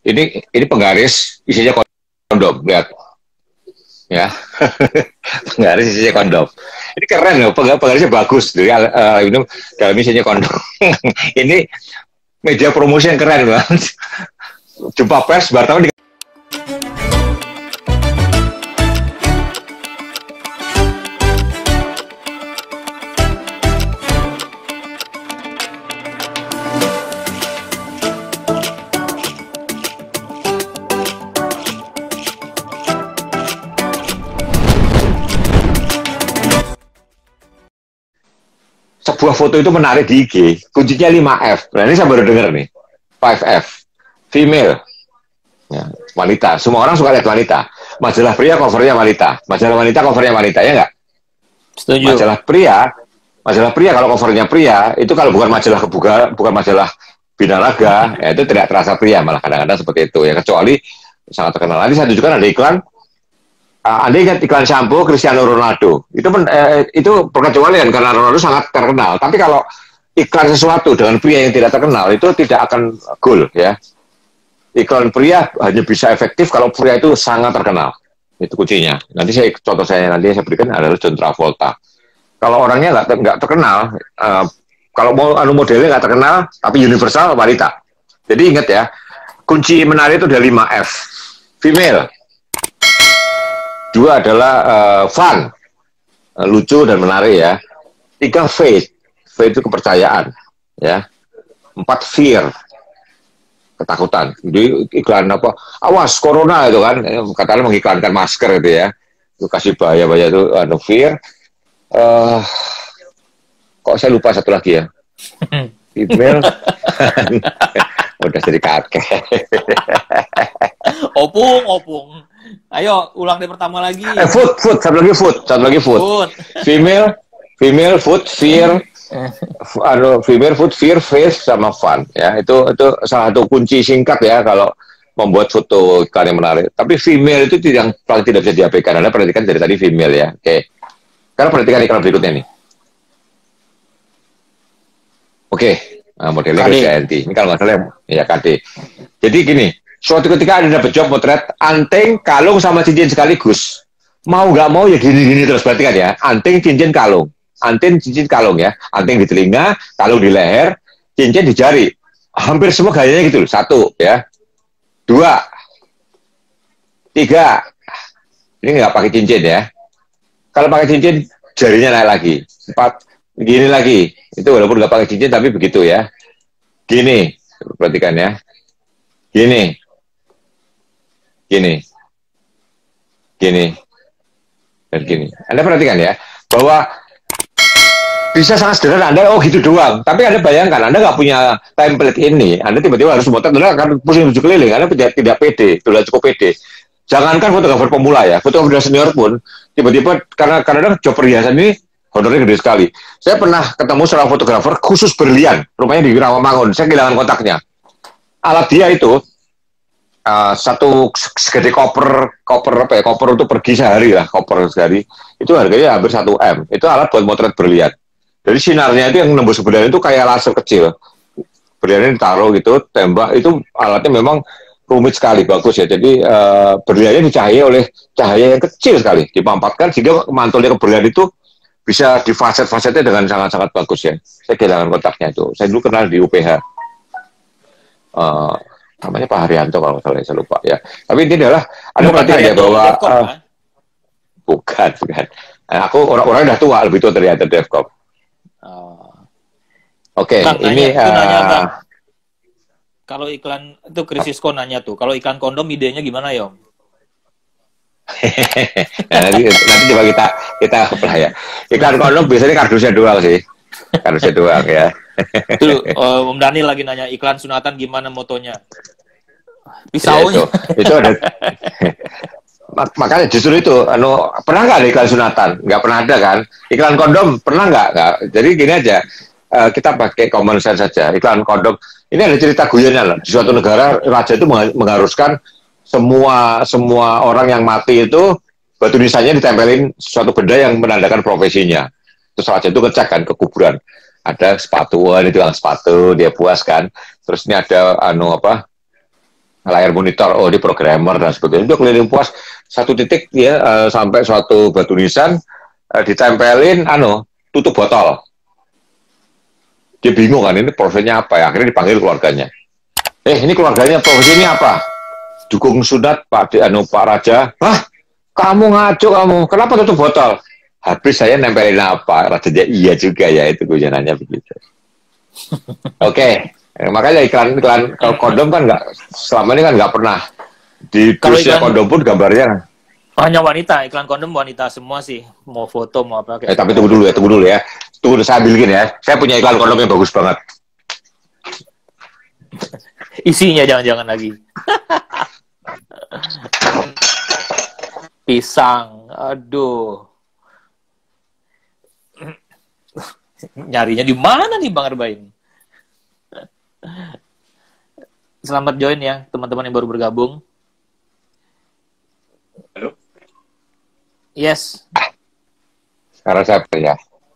Ini penggaris isinya kondom, lihat ya. Penggaris isinya kondom. Ini keren loh, penggarisnya bagus. Jadi ini dalam isinya kondom. Ini media promosi yang keren banget. Jumpa pers Bartama di sebuah foto itu menarik di IG, kuncinya 5F. Nah, ini saya baru dengar nih. 5F. Female. Ya, wanita. Semua orang suka lihat wanita. Majalah pria covernya wanita. Majalah wanita covernya wanita, ya nggak? Setuju. Majalah pria kalau covernya pria, itu kalau bukan majalah kebugaran, bukan majalah binaraga, ya itu tidak terasa pria, malah kadang-kadang seperti itu. Ya, kecuali sangat terkenal. Nanti saya tunjukkan ada iklan. Anda ingat iklan shampoo Cristiano Ronaldo? Itu perkecualian karena Ronaldo sangat terkenal. Tapi kalau iklan sesuatu dengan pria yang tidak terkenal itu tidak akan goal, ya. Iklan pria hanya bisa efektif kalau pria itu sangat terkenal. Itu kuncinya. Nanti contoh saya berikan adalah John Travolta. Kalau orangnya nggak terkenal, kalau mau modelnya nggak terkenal, tapi universal wanita. Jadi ingat ya, kunci menarik itu ada 5F. Female. 2 adalah fun, lucu dan menarik ya. 3 faith, faith itu kepercayaan, ya. 4 fear, ketakutan. Jadi iklan apa? Awas corona itu kan, katanya mengiklankan masker itu ya. Itu kasih bahaya itu fear. Kok saya lupa satu lagi ya. Email. Udah jadi kakek. Opung. Ayo, ulang dari pertama lagi. Food. Satu lagi food. Female, food, fear. Female, food, fear, faith, sama fun. Ya, itu salah satu kunci singkat ya kalau membuat foto iklan yang menarik. Tapi female itu yang paling tidak bisa diabaikan. Anda perhatikan dari tadi female ya. Oke. Sekarang perhatikan iklan berikutnya nih. Oke. Nah, modelnya KD. Ini kalau nggak salah ya KD. Jadi gini, suatu ketika ada dapat job motret anting, kalung sama cincin sekaligus. Mau nggak mau ya gini terus, perhatikan ya. Anting, cincin, kalung. Anting, cincin, kalung ya. Anting di telinga, kalung di leher, cincin di jari. Hampir semua gayanya gitu. 1 ya. 2. 3. Ini nggak pakai cincin ya. Kalau pakai cincin, jarinya naik lagi. 4. Gini lagi. Itu walaupun nggak pakai cincin, tapi begitu ya. Gini. Perhatikan ya. Gini. Dan gini. Anda perhatikan ya. Bahwa bisa sangat sederhana. Anda, gitu doang. Tapi Anda bayangkan, Anda nggak punya template ini. Anda tiba-tiba harus memotret, Anda akan pusing 7 keliling. Anda tidak pede. Sudah cukup pede. Jangankan fotografer pemula ya. Fotografer senior pun, tiba-tiba, karena job perhiasan ini, honornya gede sekali. Saya pernah ketemu seorang fotografer khusus berlian, rumahnya di Rawamangun. Saya kehilangan kontaknya. Alat dia itu satu segede koper untuk pergi sehari lah, koper sehari. Itu harganya hampir 1 M. Itu alat buat motret berlian. Jadi sinarnya itu yang nembus berlian itu kayak laser kecil. Berliannya ditaruh gitu, tembak. Itu alatnya memang rumit sekali, bagus ya. Jadi berliannya dicahayai oleh cahaya yang kecil sekali, dipampatkan sehingga mantulnya ke berlian itu bisa di faset-fasetnya dengan sangat-sangat bagus ya. Saya kehilangan kontaknya itu. Saya dulu kenal di UPH. Namanya Pak Haryanto kalau salah, saya lupa ya. Tapi ini adalah ada perhatian ya bahwa bukan. Aku orang udah tua, lebih tua dari Devcom. Oke, ini kalau iklan itu Krisisko nanya tuh, kalau iklan kondom idenya gimana Yom? Nah, nanti coba kita apply ya. Iklan kondom biasanya kardusnya doang sih. Kardusnya doang ya. Itu Om Daniel lagi nanya iklan sunatan gimana motonya? Pisaunya. Ya, itu ada. Makanya justru itu, pernah nggak ada iklan sunatan? Nggak pernah ada kan? Iklan kondom pernah nggak? Jadi gini aja, kita pakai common sense saja. Iklan kondom, ini ada cerita guyonnya loh. Di suatu negara raja itu mengharuskan semua orang yang mati itu batu nisannya ditempelin sesuatu benda yang menandakan profesinya. Terus raja itu ngecek kan ke kuburan. Ada sepatu, ini tukang sepatu, dia puas kan. Terus ini ada layar monitor, oh dia programmer dan sebagainya. Dia keliling puas satu titik dia sampai suatu batu nisan ditempelin tutup botol. Dia bingung kan ini profesinya apa ya, akhirnya dipanggil keluarganya. Ini keluarganya profesinya apa? Dukung sunat Pak Raja. Hah? Kamu ngaco kamu, kenapa tutup botol? Habis saya nempelin apa? Rajanya iya juga ya, itu gue nanya begitu. Oke. Makanya iklan kondom kan nggak selama ini kan nggak pernah di dusnya kondom pun gambarnya hanya wanita, iklan kondom wanita semua sih, mau foto mau apa kayak tapi tunggu dulu ya saya bikin ya, saya punya iklan kondom yang bagus banget. Isinya jangan-jangan lagi pisang, aduh, nyarinya di mana nih Bang Arbain? Selamat join ya teman-teman yang baru bergabung. Halo. Yes. Sekarang saya ya.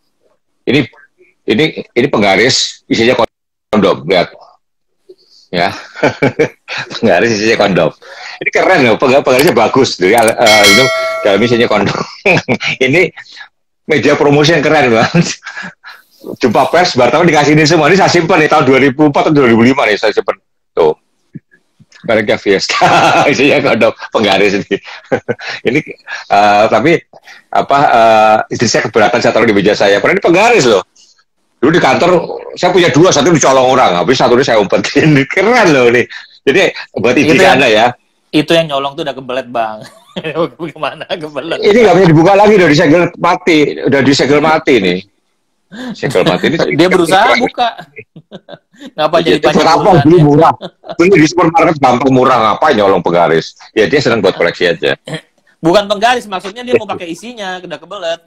Ini penggaris isinya kondom, lihat. Ya. Penggaris isinya kondom. Ini keren loh, penggarisnya bagus. Jadi itu dalam isinya kondom. Ini media promosi yang keren banget. Jumpa pers, Bartama dikasih ini semua. Ini saya simpan nih tahun 2004 atau 2005 nih saya simpan. Tuh. Mereka Fiesta, isinya kondom penggaris ini. Ini tapi istri saya keberatan saya taruh di meja saya. Padahal ini penggaris loh. Dulu di kantor saya punya 2, satu dicolong orang, habis satu ini saya umpetin. Keren loh ini. Jadi buat ide Anda ya. Itu yang nyolong tuh udah kebelet Bang. Gimana kebelet? Ini nggak bisa dibuka lagi, udah disegel mati nih. Segel mati ini dia berusaha buka. Ngapa jadi banyak apa beli murah? Beli di supermarket gampang murah, ngapain nyolong penggaris? Ya dia senang buat koleksi aja. Bukan penggaris, maksudnya dia mau pakai isinya, udah kebelet.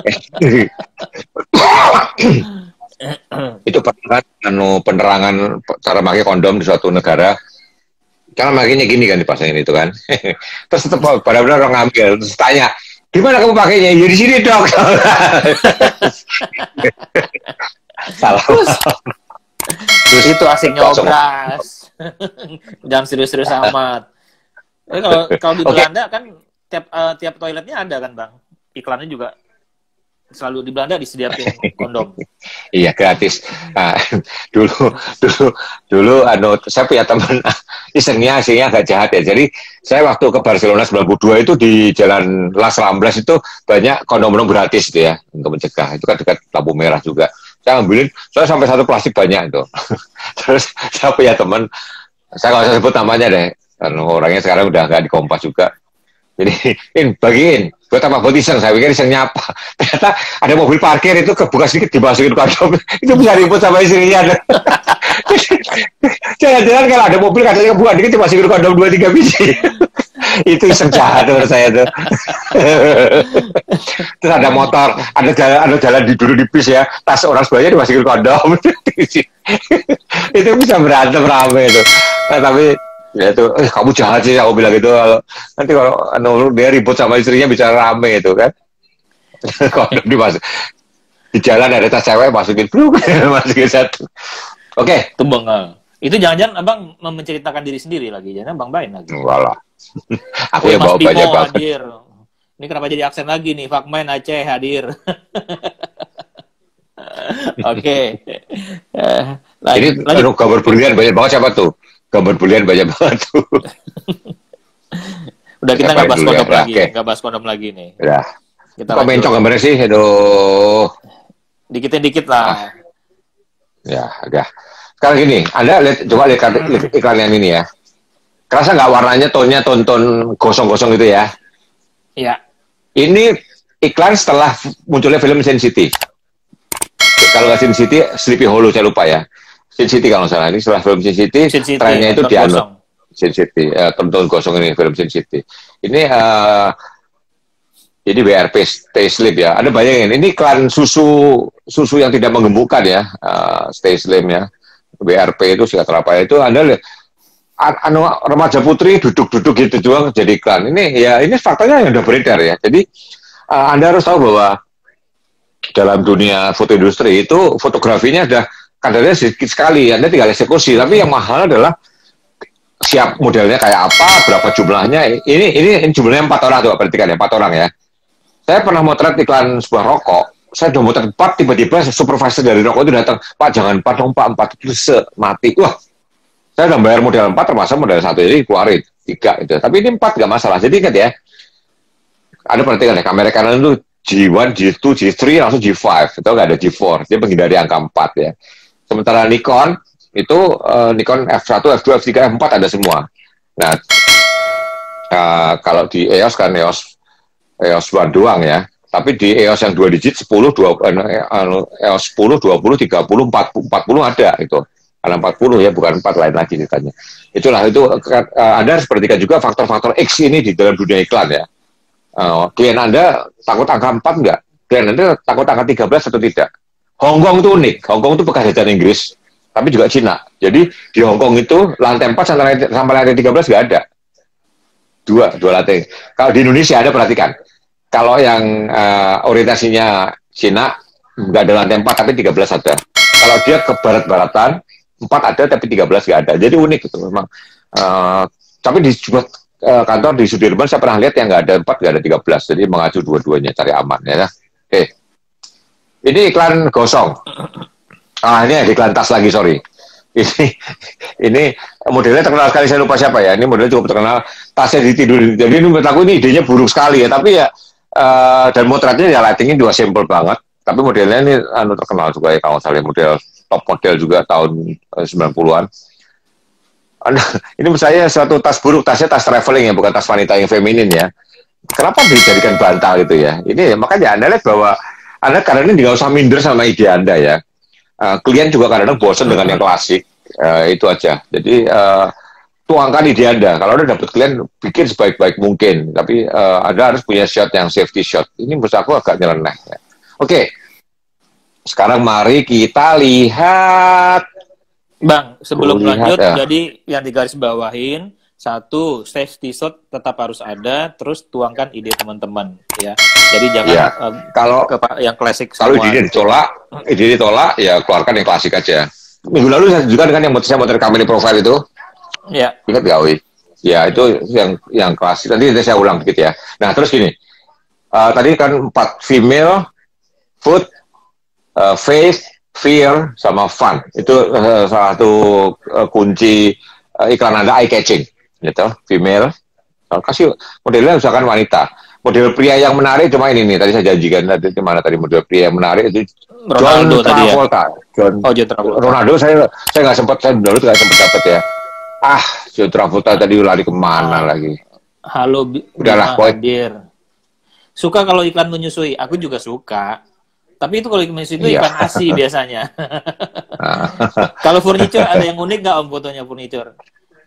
Itu penerangan cara pakai kondom di suatu negara. Karena makanya gini kan dipasangin itu kan. Terus tetap benar-benar orang ngambil, terus tanya, gimana kamu pakainya? Ya di sini dok. Salah. Terus itu asiknya obras. Jangan serius-serius amat. Kalau di Belanda kan tiap toiletnya ada kan Bang. Iklannya juga selalu di Belanda disediakan kondom. Iya gratis. Nah, dulu saya punya teman isengnya agak jahat ya. Jadi saya waktu ke Barcelona 92 itu di Jalan Las Ramblas itu banyak kondom gratis gitu ya untuk mencegah. Itu kan dekat lampu merah juga. Saya ambilin, saya sampai satu plastik banyak itu. Terus saya punya teman, saya nggak usah sebut namanya deh, karena orangnya sekarang udah nggak di Kompas juga. Jadi, bagiin. Buat apa? Buat iseng. Saya pikir isengnya apa. Ternyata ada mobil parkir itu kebuka sedikit dimasukin kondom. Itu bisa ribut sama istrinya. Jangan-jangan kalau ada mobil katanya kebuka dikit dimasukin kondom 2-3 biji. Itu iseng jahat menurut saya tuh. Terus ada motor, ada jalan dulu di bis ya. Tas orang sebelahnya dimasukin kondom. Itu bisa berantem rame itu. Nah, tapi ya itu, kamu jahat sih, aku bilang gitu. Nanti kalau dia ribut sama istrinya bisa rame itu kan. Kondom dimasuk di jalan ada tas cewek masukin satu. Oke. Itu Bang. Itu jangan-jangan Abang menceritakan diri sendiri lagi, jangan Bang Bain lagi. Walah. Aku yang bawa banyak banget. Hadir. Ini kenapa jadi aksen lagi nih? Fakmain Aceh hadir. Oke. Ini gambar berlian banyak banget siapa tuh? Gambar bulian banyak banget tuh. Udah kita nggak bahas kondom lagi, nggak bahas kondom lagi nih. Ya. Kita kok mencong gambarnya sih, aduh. Dikit lah. Ya, agak. Sekarang gini, Anda coba lihat iklan yang ini ya. Kerasa nggak warnanya, ton gosong-gosong gitu ya? Iya. Ini iklan setelah munculnya film Sin City. Kalau nggak Sin City, Sleepy Hollow saya lupa ya. Sin City kalau salah, ini setelah film Sin City trennya itu dianut Sin City, tonton kosong ini film Sin City. Ini BRP Stay Slim ya. Ada bayangin, ini iklan susu yang tidak menggemukkan ya, Stay Slim ya. BRP itu Sejahtera Paya itu Anda lihat, remaja putri duduk-duduk gitu doang jadi iklan. Ini faktanya yang udah beredar ya. Jadi Anda harus tahu bahwa dalam dunia foto industri itu fotografinya udah kadarnya sedikit sekali, Anda tinggal eksekusi. Tapi yang mahal adalah siap modelnya kayak apa, berapa jumlahnya. Ini jumlahnya 4 orang, coba perhatikan ya, 4 orang ya. Saya pernah motret iklan sebuah rokok, saya udah motret 4, tiba-tiba supervisor dari rokok itu datang, Pak jangan 4 dong Pak, 4 itu mati. Wah, saya udah bayar model 4, termasuk model 1 ini keluarin 3 itu. Tapi ini 4 nggak masalah. Jadi ingat ya, ada perhatikan ya, kamera Canon itu G1, G2, G3, langsung G5, itu nggak ada G4, dia menghindari angka 4 ya. Sementara Nikon, itu Nikon F1, F2, F3, F4 ada semua. Nah, kalau di EOS kan EOS 1 doang ya, tapi di EOS yang 2 digit 10, 20, EOS 10, 20, 30, 40 ada itu. Karena 40 ya, bukan 4 lain lagi ceritanya. Itulah, itu Anda harus perhatikan juga faktor-faktor X ini di dalam dunia iklan ya. Klien Anda takut angka 4 enggak? Klien Anda takut angka 13 atau tidak? Hongkong itu unik. Hongkong itu bekas jajahan Inggris, tapi juga Cina. Jadi di Hongkong itu lantai 4 sampai lantai 13 nggak ada. Dua lantai. Kalau di Indonesia Anda perhatikan, kalau yang orientasinya Cina nggak ada lantai 4 tapi 13 ada. Kalau dia ke barat-baratan 4 ada tapi 13 nggak ada. Jadi unik itu memang. Tapi di kantor di Sudirman saya pernah lihat yang nggak ada 4 nggak ada 13. Jadi mengacu dua-duanya cari aman ya. Oke. Ini iklan gosong. Ini iklan tas lagi, sorry. Ini modelnya terkenal sekali, saya lupa siapa ya. Ini modelnya cukup terkenal, tasnya ditidurin. Jadi ini menurut aku ini idenya buruk sekali ya. Tapi ya, dan motretnya ya lightingnya juga simple banget. Tapi modelnya ini terkenal juga ya, kalau saya lihat model top model juga tahun 90-an. Ini menurut saya suatu tas buruk, tasnya tas traveling ya, bukan tas wanita yang feminin ya. Kenapa dijadikan bantal gitu ya? Ini makanya Anda lihat bahwa Anda kadang-kadang nggak usah minder sama ide Anda ya. Klien juga kadang-kadang bosan dengan yang klasik. Itu aja. Jadi tuangkan ide Anda. Kalau Anda dapat klien, bikin sebaik-baik mungkin. Tapi Anda harus punya shot yang safety shot. Ini menurut aku agak nyeleneh. Ya. Oke. Sekarang mari kita lihat. Bang, sebelum lanjut, jadi yang digaris bawahin, 1, safety shot tetap harus ada, terus tuangkan ide teman-teman ya. Jadi jangan kalau yang klasik kalau ide ditolak ya keluarkan yang klasik aja. Minggu lalu saya juga dengan yang saya motor company profile itu. Ya. Ingat gak, Wi? Ya, itu yang klasik. Nanti saya ulang dikit ya. Nah, terus gini. Tadi kan 4 female, food, face, fear, sama fun. Itu salah satu kunci iklan Anda eye catching. Gitu, female. Kasih modelnya misalkan wanita. Model pria yang menarik cuma ini nih. Tadi saya janjikan tadi mana tadi model pria yang menarik itu Ronaldo John Travolta. John Travolta. Ronaldo saya nggak sempat, saya dulu nggak sempat dapat ya. John Travolta tadi lari kemana lagi? Halo, udahlah hadir. Suka kalau iklan menyusui, aku juga suka. Tapi itu kalau iklan menyusui itu iklan ASI biasanya. Kalau furniture ada yang unik nggak om fotonya furniture?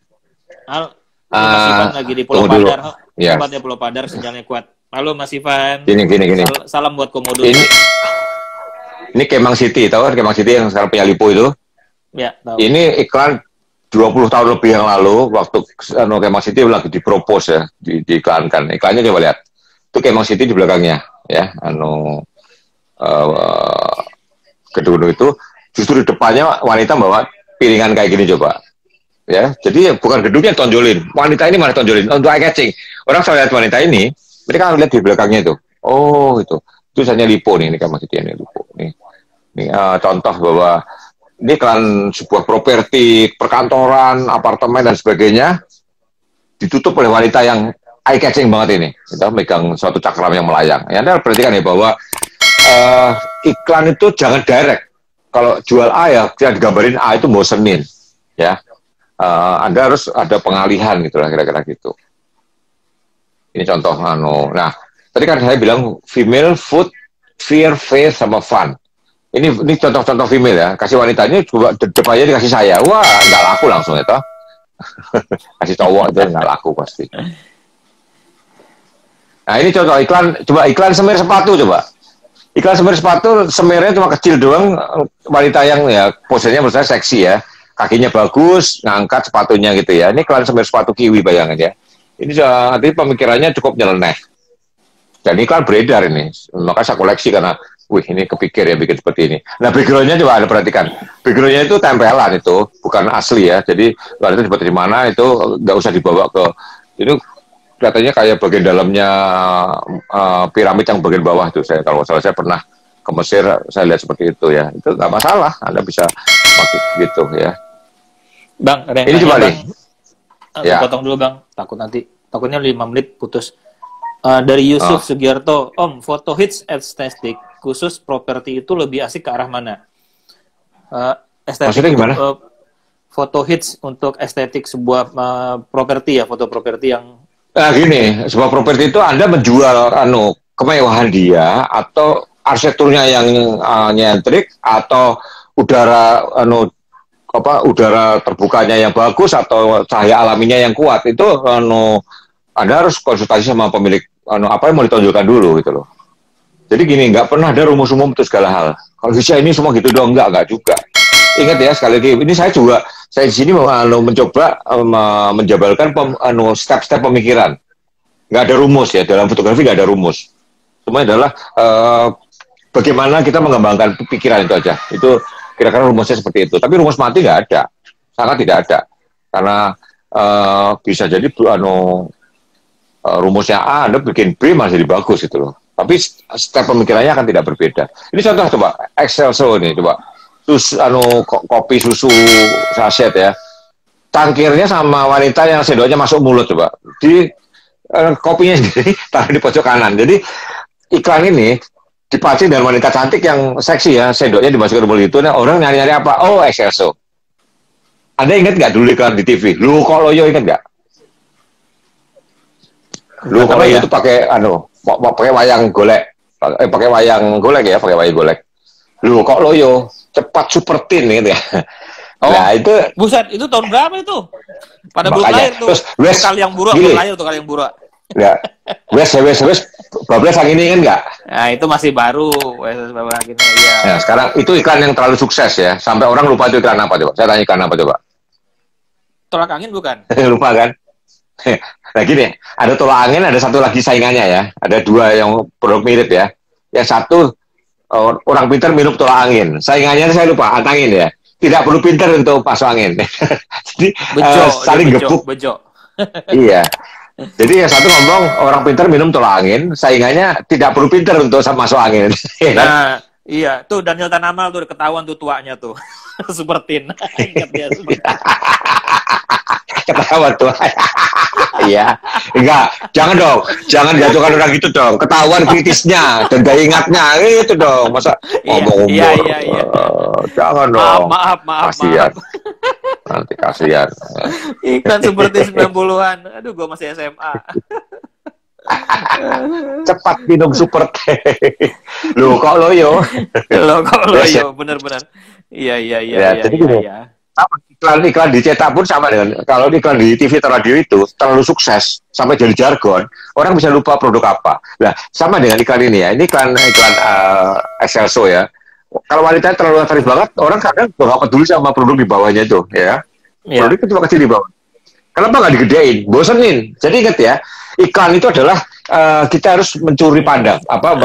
Mas Ivan lagi di Pulau Padar. Tempatnya Pulau Padar, sinyalnya kuat. Halo Mas Ivan. Gini. Salam buat Komodo. Ini Kemang City, tahu kan Kemang City yang sekarang punya Lipo itu? Ya, tahu. Ini iklan 20 tahun lebih yang lalu, waktu Kemang City lagi dipropose ya, diiklankan. Iklannya coba lihat. Itu Kemang City di belakangnya, ya. Gedung itu, justru di depannya wanita bawa piringan kayak gini coba. Ya, jadi bukan gedungnya tonjolin, wanita ini malah tonjolin untuk eye catching. Orang saya lihat wanita ini, mereka lihat di belakangnya itu. Oh, itu tulisannya Lipo nih, ini kan masih ini Lipo. Ini contoh bahwa ini kan sebuah properti, perkantoran, apartemen dan sebagainya ditutup oleh wanita yang eye catching banget ini. Kita megang suatu cakram yang melayang. Ya, Anda perhatikan ya bahwa iklan itu jangan direct. Kalau jual A ya, yang digambarin A itu bosenin, ya. Anda harus ada pengalihan gitu lah kira-kira gitu. Ini contoh Nah, tadi kan saya bilang female, food, fear, face, sama fun. Ini contoh-contoh female ya. Kasih wanitanya coba depannya dikasih saya. Wah, nggak laku langsung ya toh. Kasih cowok itu nggak laku pasti. Nah, ini contoh iklan. Coba iklan semir sepatu coba. Iklan semir sepatu, semirnya cuma kecil doang. Wanita yang ya posenya menurut saya seksi ya. Kakinya bagus, ngangkat sepatunya gitu ya. Ini iklan semir sepatu kiwi bayangan ya. Ini nanti pemikirannya cukup nyeleneh. Dan iklan beredar ini. Maka saya koleksi karena wih ini kepikir ya bikin seperti ini. Nah backgroundnya coba Anda perhatikan, backgroundnya itu tempelan itu, bukan asli ya. Jadi kalau itu seperti mana itu nggak usah dibawa ke itu kelihatannya kayak bagian dalamnya piramid yang bagian bawah tuh. Saya kalau salah saya pernah ke Mesir, saya lihat seperti itu ya. Itu nggak masalah, Anda bisa pakai gitu ya. Bang, ada yang ini coba nih. Ya. Potong dulu Bang, takutnya 5 menit putus. Dari Yusuf Sugiarto, Om, foto hits estetik khusus properti itu lebih asik ke arah mana? Estetik maksudnya gimana? Foto hits untuk estetik sebuah properti ya, foto properti yang gini, sebuah properti itu Anda menjual kemewahan dia atau arsitekturnya yang nyentrik atau udara udara terbukanya yang bagus atau cahaya alaminya yang kuat itu Anda harus konsultasi sama pemilik apa yang mau ditonjolkan dulu gitu loh. Jadi gini, nggak pernah ada rumus umum untuk segala hal. Kalau bisa ini semua gitu dong, nggak juga. Ingat ya sekali lagi, ini saya di sini mencoba menjabarkan step-step pemikiran. Nggak ada rumus ya, dalam fotografi nggak ada rumus. Semuanya adalah bagaimana kita mengembangkan pikiran itu aja. Itu kira-kira rumusnya seperti itu. Tapi rumus mati nggak ada, sangat tidak ada. Karena bisa jadi rumusnya A, Anda bikin B masih lebih bagus gitu loh. Tapi step pemikirannya akan tidak berbeda. Ini contoh coba, Excelso ini coba. Kopi susu saset ya. Cangkirnya sama wanita yang sendoknya masuk mulut coba. Di kopinya sendiri taruh di pojok kanan. Jadi iklan ini dipancing dengan wanita cantik yang seksi ya, sendoknya dimasukkan ke mulut itu. Nah, orang nyari-nyari apa? Oh, Excelso. Anda ingat nggak dulu iklan di TV? Lu kok loyo ingat nggak? Lu kalau itu pakai pakai wayang golek, pakai wayang golek. Lu kok loyo, cepat super tin gitu ya. Oh, nah itu buset, itu tahun berapa itu? Pada belum lahir tuh. Terus kali yang buruk belum lahir tuh kali yang buruk. Ya. Wes bablas yang ini kan enggak? Nah, itu masih baru, wes bablas gini ya. Nah, sekarang itu iklan yang terlalu sukses ya, sampai orang lupa itu iklan apa coba. Saya tanya iklan apa coba? Tolak angin bukan? Lupa kan? Nah gini, ada tolak angin, ada satu lagi saingannya ya. Ada dua yang produk mirip ya. Yang satu orang pintar minum tolak angin. Saingannya saya lupa, antangin ya. Tidak perlu pintar untuk masuk angin. Jadi saling gebuk. Bejo. Iya. Jadi yang satu ngomong orang pintar minum tolak angin, saingannya tidak perlu pintar untuk masuk angin. Nah, iya. Tuh Daniel Tanamal tuh ketahuan tuh tuanya tuh. Super tin. Ingat dia super tin. Ketahuan tuh. Iya, enggak, jangan jatuhkan orang gitu dong. Ketahuan kritisnya dan gak ingatnya itu dong. Masa ngomong umur? Iya. Jangan dong. Maaf. Kasian. Nanti kasian. Iklan seperti 90-an. Aduh, gue masih SMA. Cepat minum super teh. Loh, kok loyo? Bener-bener. Iya. Jadi gini. Iklan dicetak pun sama dengan kalau iklan di TV atau radio itu terlalu sukses sampai jadi jargon, orang bisa lupa produk apa. Nah, sama dengan iklan ini ya. Ini iklan Excelso ya. Kalau wanita terlalu tertarik banget, orang kadang nggak peduli sama produk di bawahnya itu, ya. Produk itu cuma kecil di bawah. Kenapa nggak digedein? Bosenin. Jadi ingat ya, iklan itu adalah kita harus mencuri pandang,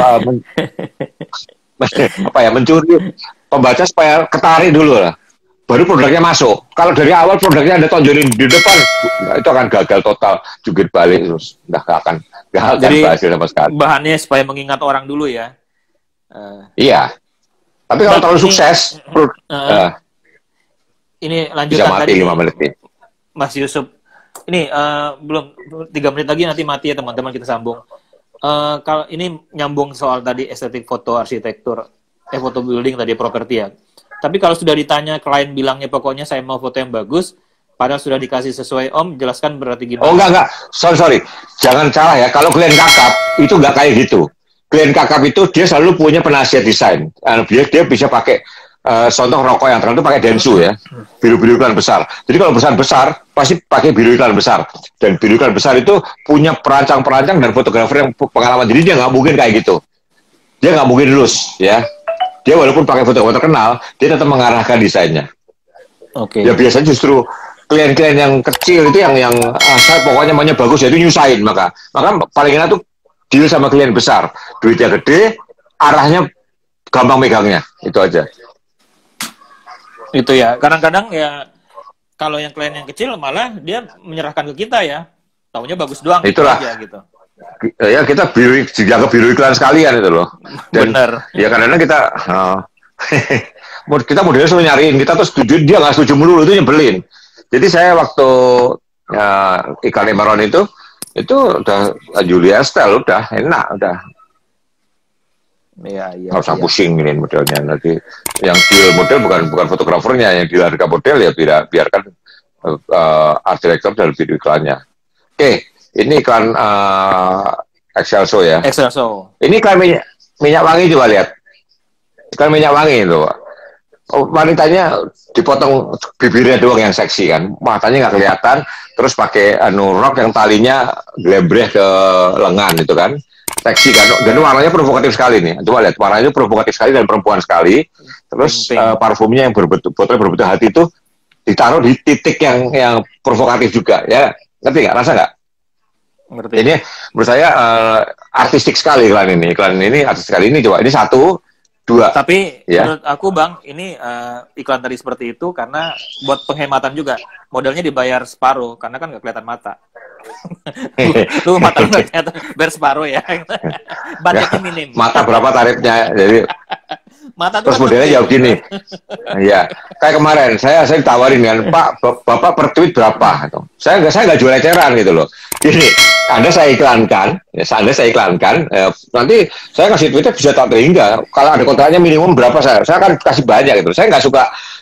mencuri pembaca supaya ketarik dulu lah. Baru produknya masuk. Kalau dari awal produknya Anda tonjolin di depan, itu akan gagal total, jungkir balik terus, nggak akan berhasil sama sekali. Bahannya supaya mengingat orang dulu ya. Iya. Tapi kalau terlalu sukses, ini lanjutan bisa mati tadi, 5 menit nih. Mas Yusuf. Ini belum 3 menit lagi nanti mati ya teman-teman, kita sambung. Kalau ini nyambung soal tadi estetik foto arsitektur, foto building tadi properti ya. Tapi kalau sudah ditanya klien bilangnya pokoknya saya mau foto yang bagus, padahal sudah dikasih sesuai Om, jelaskan berarti gimana? Oh enggak. Sorry. Jangan salah ya. Kalau klien kakap, itu enggak kayak gitu. Klien kakap itu dia selalu punya penasihat desain. Dia bisa pakai contoh rokok yang terang itu pakai Densu ya. Biru-biru iklan besar. Jadi kalau besar pasti pakai biru iklan besar. Dan biru iklan besar itu punya perancang-perancang dan fotografer yang pengalaman. Jadi dia nggak mungkin kayak gitu. Dia nggak mungkin lulus ya. Dia walaupun pakai fotografer terkenal, dia tetap mengarahkan desainnya. Oke. Ya biasanya justru klien-klien yang kecil itu yang saya pokoknya maunya bagus, jadi nyusahin maka paling enak tuh deal sama klien besar, duitnya gede, arahnya gampang megangnya, itu aja. Itu ya. Kadang-kadang ya kalau yang klien yang kecil malah dia menyerahkan ke kita ya. Taunya bagus doang Itulah. aja gitu. Ya kita jaga biru iklan sekalian itu loh. Dan bener. Ya kadang-kadang kita kita modelnya selalu nyariin, kita tuh setuju, dia nggak setuju melulu, itu nyebelin. Jadi saya waktu iklan Emeron itu udah Julia Style, udah enak, udah. Iya. Nggak usah pusing ini modelnya. Nanti yang deal model bukan fotografernya, yang deal harga model ya biarkan art director dan video iklannya. Oke, ini iklan Excelso ya. Excelso. Ini iklan minyak wangi, coba lihat. Iklan minyak wangi itu. Wanitanya dipotong bibirnya doang yang seksi kan, matanya nggak kelihatan, terus pakai rok yang talinya glebreh ke lengan itu kan, seksi kan, dan warnanya provokatif sekali nih. Coba lihat, warnanya provokatif sekali dan perempuan sekali. Terus parfumnya yang botol berbentuk hati itu ditaruh di titik yang provokatif juga ya, ngerti nggak? Rasa nggak? Ngerti. Ini menurut saya artistik sekali iklan ini artistik sekali ini. Coba ini 1, 2. Tapi ya. Menurut aku Bang, ini iklan tadi seperti itu karena buat penghematan juga. Modelnya dibayar separuh karena kan nggak kelihatan mata. Lu mata lu nggak kelihatan, bayar separuh ya. Budgetnya minim. Mata berapa tarifnya? Jadi mata terus kan modelnya jauh gini. Iya, kayak kemarin saya ditawarin kan, Pak, Bapak per tweet berapa? Gitu. Saya nggak jual eceran gitu loh. Gini, Anda saya iklankan, nanti saya kasih tweetnya bisa tak terhingga. Kalau ada kontraknya minimum berapa saya akan kasih banyak gitu. Saya nggak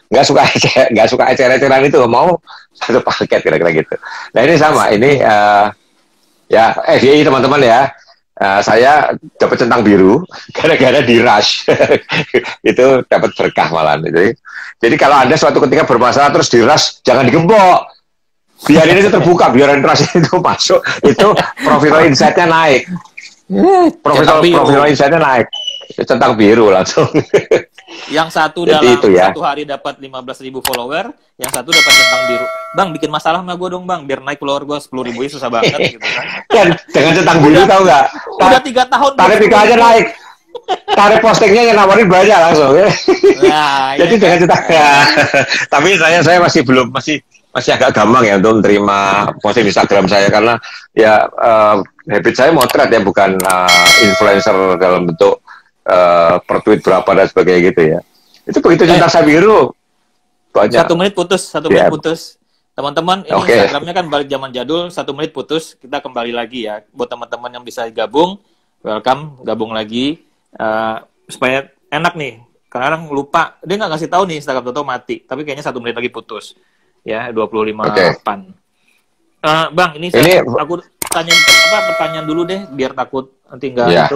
suka eceran itu, mau satu paket kira-kira gitu. Nah ini sama, ini ya FYI teman-teman ya. Saya dapat centang biru gara-gara di rush itu dapat berkah malah. Jadi kalau Anda suatu ketika bermasalah terus di rush, jangan digembok, biar ini terbuka, biar rush itu masuk, itu professional insight-nya naik, professional insight-nya naik, centang biru langsung. Yang satu dalam satu hari dapat 15.000 follower, yang satu dapat centang biru. Bang, bikin masalah sama gue dong Bang, biar naik follower gue 10.000 ya susah banget gitu kan. Dan dengan centang biru tahu nggak? Udah 3 tahun. Tarif aja naik. Tarif postingnya yang nawarin banyak langsung ya. Nah, jadi dengan centang. Tapi saya masih agak gampang ya untuk menerima posting Instagram saya karena ya habit saya motret ya, bukan influencer dalam bentuk per tweet berapa dan sebagainya gitu ya. Itu begitu centang saya biru banyak. 1 menit putus. Teman-teman, ini Instagramnya kan balik zaman jadul, 1 menit putus. Kita kembali lagi ya. Buat teman-teman yang bisa gabung, welcome, gabung lagi. Supaya enak nih. Kadang lupa, dia nggak ngasih tahu nih Instagram Toto mati. Tapi kayaknya 1 menit lagi putus. Ya, 25-an. Bang, ini aku tanya pertanyaan dulu deh, biar takut nanti nggak itu.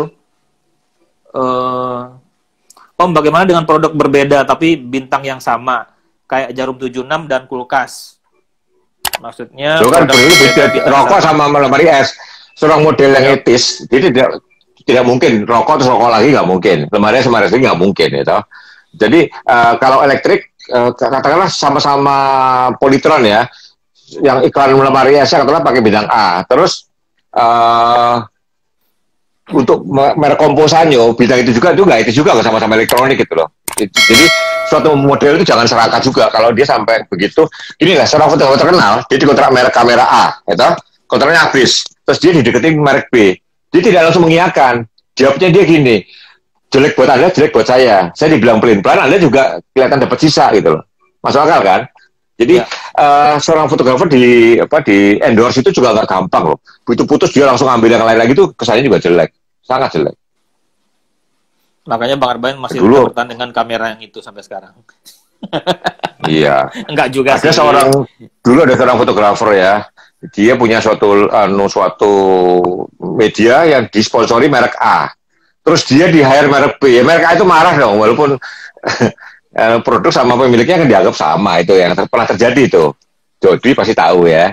Om, bagaimana dengan produk berbeda tapi bintang yang sama? Kayak jarum 76 dan kulkas. Maksudnya kan beda rokok sama lemari es. Seorang model yang etis, jadi tidak mungkin rokok terus rokok lagi, nggak mungkin. Lemari es sama es lagi nggak mungkin gitu. Jadi kalau elektrik katakanlah sama-sama Polytron ya, yang iklan lemari es katakanlah pakai bintang A. Terus untuk merek Komposanyo bintang itu juga sama-sama elektronik gitu loh. Jadi suatu model itu jangan serakah juga kalau dia sampai begitu. Inilah seorang fotografer terkenal, dia dikontrak merek kamera A, gitu. Kontraknya habis, terus dia dideketin merek B. Dia tidak langsung mengiyakan. Jawabnya dia gini, jelek buat Anda, jelek buat saya. Saya dibilang pelin-pelan, Anda juga kelihatan dapat sisa gitu loh. Masuk akal kan? Jadi seorang fotografer di endorse itu juga nggak gampang loh. Begitu putus dia langsung ambil yang lain lagi tuh kesannya juga jelek, sangat jelek. Makanya Bang Arbain masih bertahan dengan kamera yang itu sampai sekarang. Iya. Enggak juga sih. Dulu ada seorang fotografer ya. Dia punya suatu media yang disponsori merek A. Terus dia di-hire merek B. Ya, merek A itu marah dong, walaupun produk sama pemiliknya kan dianggap sama. Itu yang pernah terjadi itu. Jody pasti tahu ya.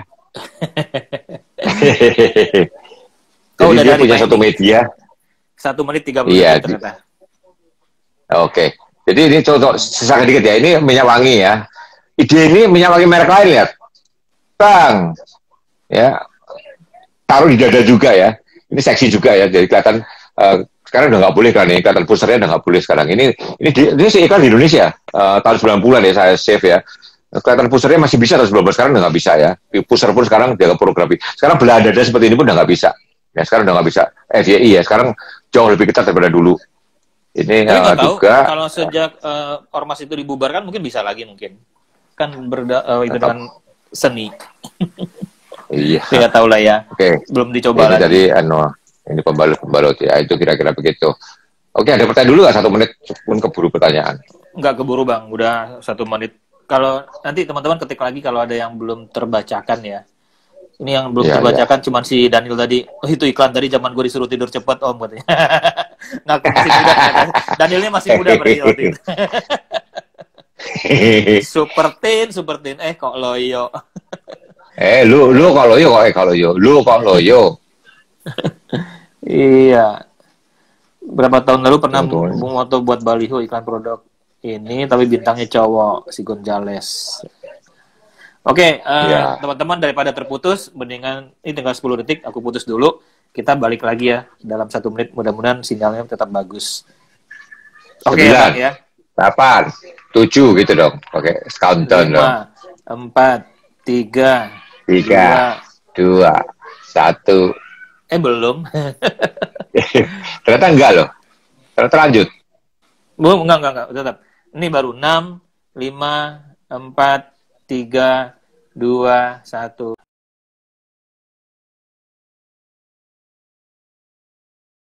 Jadi dia punya suatu media. 1 menit 30 detik ternyata. Oke, jadi ini contoh sisa sedikit ya. Ini minyak wangi ya. Ide ini minyak wangi merek lain lihat, Bang. Ya, taruh di dada juga ya. Ini seksi juga ya. Jadi kelihatan sekarang udah nggak boleh kan nih, iklan pusarnya udah nggak boleh sekarang. Ini sih iklan di Indonesia tahun 90-an ya saya save ya. Kelihatan pusarnya masih bisa tahun 19 sekarang udah nggak bisa ya. Pusar pun sekarang dianggap pornografi. Sekarang belah dada seperti ini pun udah nggak bisa. Ya sekarang udah nggak bisa. FYI ya sekarang jauh lebih ketat daripada dulu. Ini Tapi nggak tahu juga kalau sejak ormas itu dibubarkan mungkin bisa lagi mungkin. Kan itu tetap, dengan seni. iya. Saya tahu lah ya. Oke. Belum dicoba Ini lagi. tadi ini pembalut ya itu kira-kira begitu. Oke, ada pertanyaan dulu nggak 1 menit pun keburu pertanyaan. Nggak keburu bang, udah 1 menit. Kalau nanti teman-teman ketik lagi kalau ada yang belum terbacakan ya. Ini yang belum Iya, terbacakan cuman si Daniel tadi. Oh, itu iklan tadi zaman gue disuruh tidur cepat om katanya. Ngaku masih muda ternyata. Danielnya masih muda berarti waktu itu. Super Tin. Kok loyo. Lu kok loyo. Iya. Berapa tahun lalu pernah Untung. moto buat baliho iklan produk ini, tapi bintangnya cowok, si Gonzales. Oke, Ya. teman-teman daripada terputus, mendingan ini tinggal 10 detik, aku putus dulu. Kita balik lagi ya dalam 1 menit. Mudah-mudahan sinyalnya tetap bagus. Oke, 9, Bang ya. 8, 7 gitu dong. Oke, countdown dong. 5, 4, 3, 3, 2, 1. belum. Ternyata enggak loh. Ternyata lanjut. Belum, enggak, tetap. Ini baru 6, 5, 4, 3, 2, 1.